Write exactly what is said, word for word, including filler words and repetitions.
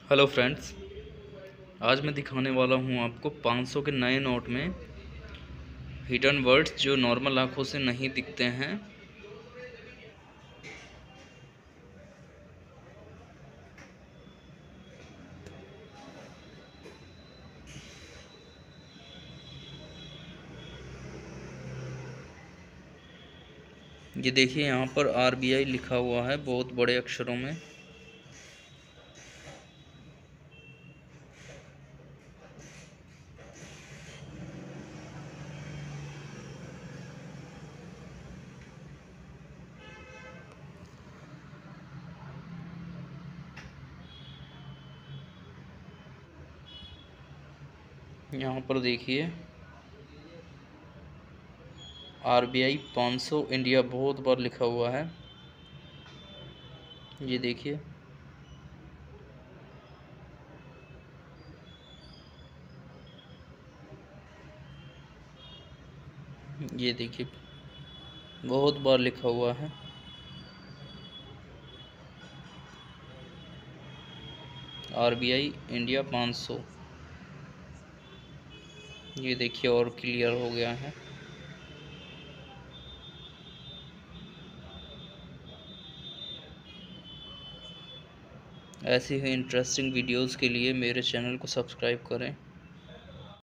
Hello friends, आज मैं दिखाने वाला हूँ आपको पाँच सौ के नए नोट में हिडन वर्ड्स जो नॉर्मल आँखों से नहीं दिखते हैं। ये देखिए, यहाँ पर आर बी आई लिखा हुआ है बहुत बड़े अक्षरों में। यहाँ पर देखिए, आर बी आई पाँच सौ इंडिया बहुत बार लिखा हुआ है। ये देखिए, ये देखिए बहुत बार लिखा हुआ है। आर बी आई इंडिया पाँच सौ। ये देखिए और क्लियर हो गया है। ऐसी ही इंटरेस्टिंग वीडियोस के लिए मेरे चैनल को सब्सक्राइब करें।